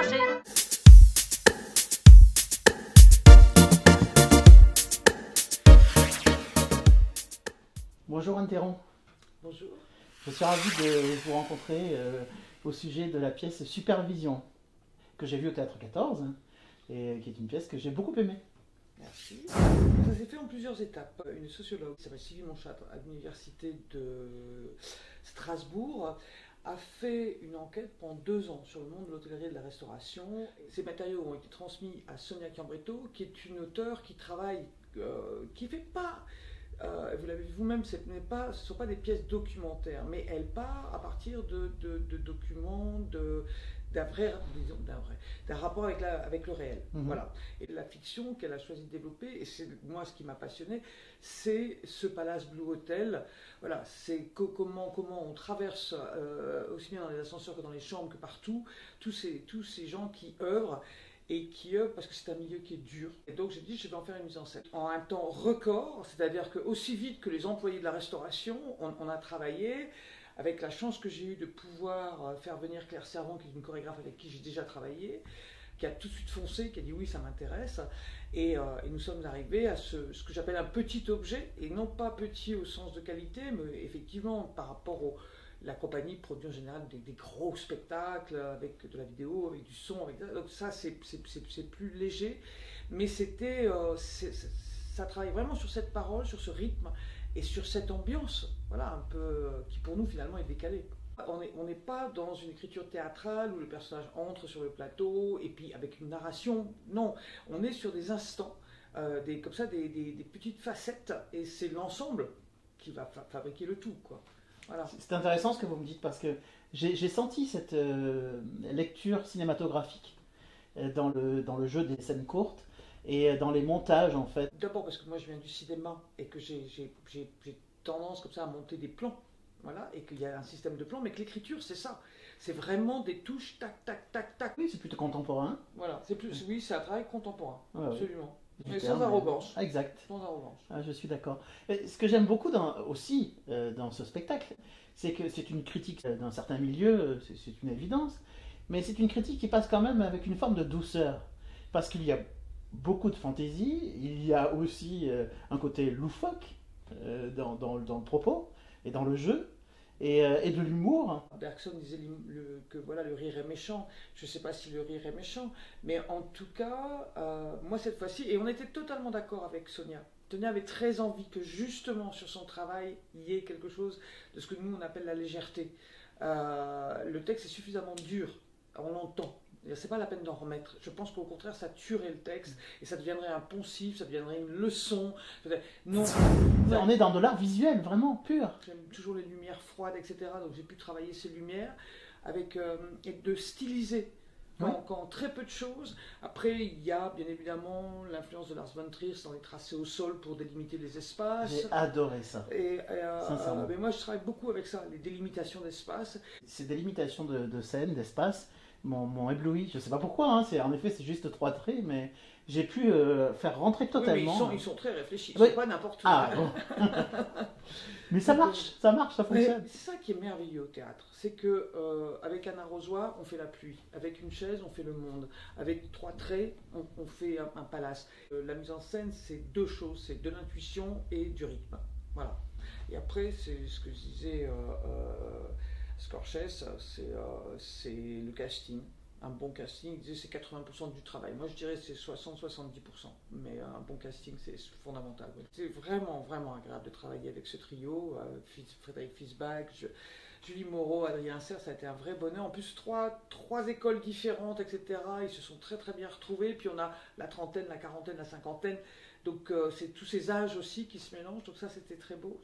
projet. Bonjour Anne Théron. Bonjour. Je suis ravi de vous rencontrer au sujet de la pièce Supervision, que j'ai vue au Théâtre 14, et qui est une pièce que j'ai beaucoup aimée. Merci. Ça s'est fait en plusieurs étapes. Une sociologue qui s'appelle Sylvie Monchat à l'université de Strasbourg a fait une enquête pendant 2 ans sur le monde de l'hôtellerie et de la restauration. Ces matériaux ont été transmis à Sonia Chiambretto, qui est une auteure qui travaille, qui ne fait pas... vous l'avez vu vous-même, ce ne sont pas des pièces documentaires, mais elle part à partir de documents, d'un rapport avec le réel. Voilà. Et la fiction qu'elle a choisi de développer, et c'est moi ce qui m'a passionné, c'est ce Palace Blue Hotel. Voilà, c'est comment on traverse, aussi bien dans les ascenseurs que dans les chambres, que partout, tous ces gens qui œuvrent, et qui œuvrent parce que c'est un milieu qui est dur. Et donc j'ai dit, je vais en faire une mise en scène. En un temps record, c'est-à-dire que aussi vite que les employés de la restauration, on a travaillé, avec la chance que j'ai eue de pouvoir faire venir Claire Servant, qui est une chorégraphe avec qui j'ai déjà travaillé, qui a tout de suite foncé, qui a dit oui, ça m'intéresse. Et nous sommes arrivés à ce que j'appelle un petit objet, et non pas petit au sens de qualité, mais effectivement par rapport la compagnie produit en général des gros spectacles avec de la vidéo, avec du son, donc ça c'est plus léger, mais ça travaille vraiment sur cette parole, sur ce rythme et sur cette ambiance, voilà, un peu qui pour nous finalement est décalée. On n'est pas dans une écriture théâtrale où le personnage entre sur le plateau et puis avec une narration, non, on est sur des instants, comme ça des petites facettes, et c'est l'ensemble qui va fabriquer le tout, quoi. Voilà. C'est intéressant ce que vous me dites, parce que j'ai senti cette lecture cinématographique dans le jeu des scènes courtes et dans les montages en fait. D'abord parce que moi je viens du cinéma et que j'ai tendance comme ça à monter des plans, voilà, et qu'il y a un système de plans, mais que l'écriture c'est ça, c'est vraiment des touches, tac, tac, tac, tac. Oui, c'est plutôt contemporain. Voilà, oui, c'est un travail contemporain, ouais, absolument. Ouais. Mais sans arrogance. Exact. Sans arrogance. Ah, je suis d'accord. Ce que j'aime beaucoup aussi dans ce spectacle, c'est que c'est une critique d'un certain milieu, c'est une évidence, mais c'est une critique qui passe quand même avec une forme de douceur. Parce qu'il y a beaucoup de fantaisie, il y a aussi un côté loufoque dans le propos et dans le jeu, et de l'humour. Bergson disait que voilà, le rire est méchant. Je ne sais pas si le rire est méchant, mais en tout cas, moi cette fois-ci, et on était totalement d'accord avec Sonia. Sonia avait très envie que justement sur son travail, il y ait quelque chose de ce que nous on appelle la légèreté. Le texte est suffisamment dur, on l'entend. C'est pas la peine d'en remettre. Je pense qu'au contraire, ça tuerait le texte et ça deviendrait un poncif, ça deviendrait une leçon. Non. On est dans de l'art visuel, vraiment pur. J'aime toujours les lumières froides, etc. Donc j'ai pu travailler ces lumières et de styliser. Quand très peu de choses. Après, il y a bien évidemment l'influence de Lars von Trier dans les tracés au sol pour délimiter les espaces. J'ai adoré ça. Sincèrement. Mais moi, je travaille beaucoup avec ça, les délimitations d'espace. Ces délimitations de scène, d'espace, m'ont ébloui. Je ne sais pas pourquoi, hein. En effet, c'est juste 3 traits, mais j'ai pu faire rentrer totalement. Oui, mais ils sont très réfléchis, oui. C'est pas n'importe où. Ah, bon. Mais ça marche, ça fonctionne. C'est ça qui est merveilleux au théâtre, c'est que avec un arrosoir, on fait la pluie, avec une chaise, on fait le monde, avec 3 traits, on fait un palace. La mise en scène, c'est 2 choses, c'est de l'intuition et du rythme. Voilà. Et après, c'est ce que je disais Scorsese, c'est le casting. Un bon casting, il disait c'est 80% du travail. Moi je dirais c'est 60-70%. Mais un bon casting c'est fondamental. C'est vraiment, vraiment agréable de travailler avec ce trio. Frédéric Fiesbach, Julie Moreau, Adrien Serre, ça a été un vrai bonheur. En plus, trois écoles différentes, etc. Ils se sont très très bien retrouvés. Puis on a la trentaine, la quarantaine, la cinquantaine. Donc c'est tous ces âges aussi qui se mélangent. Donc ça c'était très beau.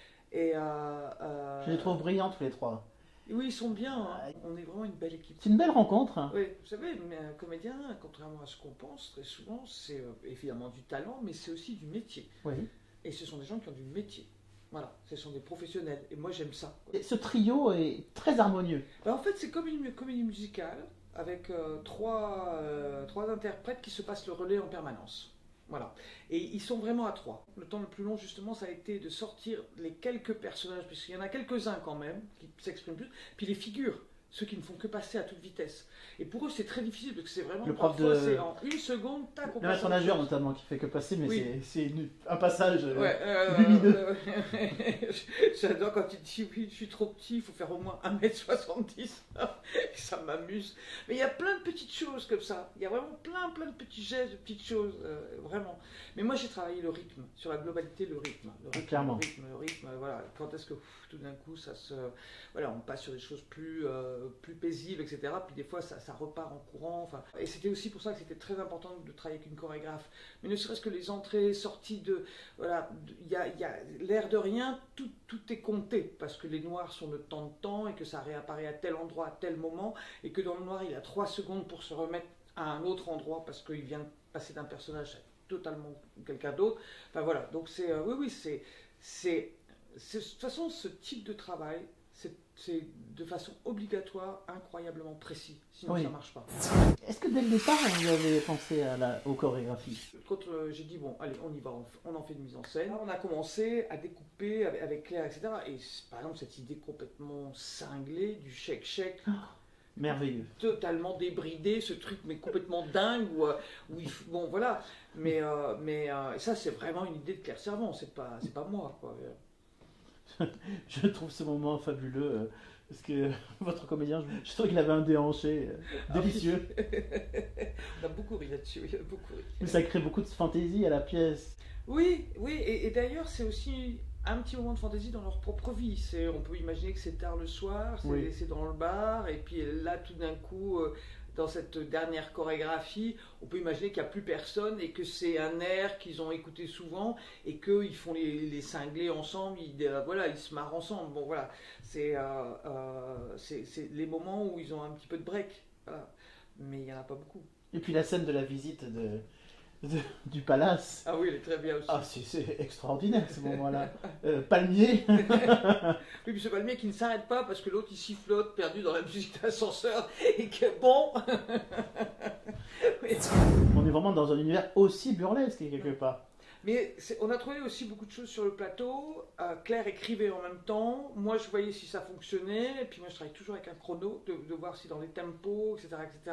Je les trouve brillants tous les 3. Oui, ils sont bien, hein. On est vraiment une belle équipe. C'est une belle rencontre. Hein. Oui, vous savez, mais un comédien, contrairement à ce qu'on pense, très souvent, c'est évidemment du talent, mais c'est aussi du métier. Oui. Et ce sont des gens qui ont du métier. Voilà, ce sont des professionnels. Et moi, j'aime ça. Et ce trio est très harmonieux. En fait, c'est comme une comédie musicale, avec 3 interprètes qui se passent le relais en permanence. Voilà. Et ils sont vraiment à 3. Le temps le plus long, justement, ça a été de sortir les quelques personnages, puisqu'il y en a quelques-uns quand même qui s'expriment plus, puis les figures. ceux qui ne font que passer à toute vitesse. Et pour eux, c'est très difficile, parce que c'est vraiment, le prof parfois, c'est en une seconde, tac, on le maître nageur notamment, qui fait que passer, mais oui. c'est un passage lumineux. J'adore quand il dit, oui, je suis trop petit, il faut faire au moins 1m70, ça m'amuse. Mais il y a plein de petites choses comme ça, il y a vraiment plein de petits gestes, de petites choses, vraiment. Mais moi, j'ai travaillé le rythme, sur la globalité, le rythme, clairement. le rythme, voilà. Quand est-ce que, tout d'un coup, ça se... Voilà, on passe sur des choses plus paisibles, etc. Puis des fois, ça repart en courant. Enfin, et c'était aussi pour ça que c'était très important de travailler avec une chorégraphe. Mais ne serait-ce que les entrées, sorties de... Voilà, il y a l'air de rien, tout est compté. Parce que les noirs sont de temps et que ça réapparaît à tel endroit, à tel moment. Et que dans le noir, il a 3 secondes pour se remettre à un autre endroit parce qu'il vient de passer d'un personnage à totalement quelqu'un d'autre. Enfin voilà, donc c'est... oui, c'est... De toute façon, ce type de travail, c'est de façon obligatoire, incroyablement précis, sinon ça ne marche pas. Est-ce que dès le départ, vous avez pensé aux chorégraphies? Quand j'ai dit, bon, allez, on y va, on en fait une mise en scène, on a commencé à découper avec Claire, etc. Et par exemple, cette idée complètement cinglée du shake-shake, merveilleux. Totalement débridé, ce truc, mais complètement dingue, bon, voilà. Mais ça, c'est vraiment une idée de Claire Servant, c'est pas moi, quoi. Je trouve ce moment fabuleux, parce que votre comédien, je trouve qu'il avait un déhanché délicieux. On a beaucoup ri là-dessus, il a beaucoup ri. Mais ça crée beaucoup de fantaisie à la pièce. Oui, et d'ailleurs, c'est aussi un petit moment de fantaisie dans leur propre vie. On peut imaginer que c'est tard le soir, c'est dans le bar, et puis là, tout d'un coup... dans cette dernière chorégraphie, on peut imaginer qu'il n'y a plus personne et que c'est un air qu'ils ont écouté souvent et qu'ils font les cinglés ensemble, ils se marrent ensemble. Bon, voilà, c'est les moments où ils ont un petit peu de break, voilà. Mais il n'y en a pas beaucoup. Et puis la scène de la visite du palace. Ah oui, elle est très bien aussi. Ah, c'est extraordinaire ce moment-là. Palmier. Oui, puis ce palmier qui ne s'arrête pas parce que l'autre il sifflote, perdu dans la musique d'ascenseur, et que bon. Oui. On est vraiment dans un univers aussi burlesque quelque part. Mais on a trouvé aussi beaucoup de choses sur le plateau. Claire écrivait en même temps. Moi, je voyais si ça fonctionnait. Et puis moi, je travaille toujours avec un chrono, de voir si dans les tempos, etc., etc.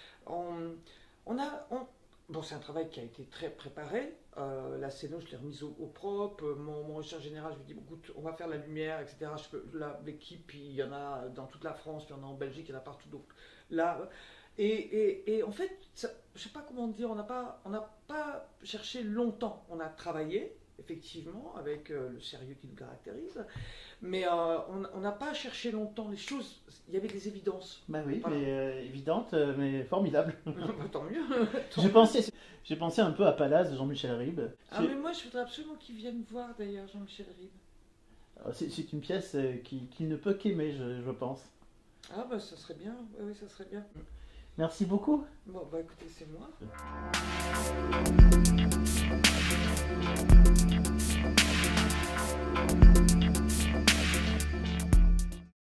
Bon, c'est un travail qui a été très préparé. La scéno, je l'ai remise au propre. Mon recherche général, je lui ai dit, bon, écoute, on va faire la lumière, etc. L'équipe, il y en a dans toute la France, il y en a en Belgique, il y en a partout. Donc là, et en fait, ça, je ne sais pas comment dire, on n'a pas cherché longtemps. On a travaillé, effectivement, avec le sérieux qui nous caractérise. Mais on n'a pas cherché longtemps les choses, il y avait des évidences. Bah oui, mais évidentes, mais formidables. Tant mieux. J'ai pensé un peu à Palace de Jean-Michel Ribes. Ah mais moi je voudrais absolument qu'il vienne voir d'ailleurs Jean-Michel Ribes. C'est une pièce qui ne peut qu'aimer, je pense. Ah bah ça serait bien, oui ça serait bien. Merci beaucoup. Bon bah écoutez, c'est moi.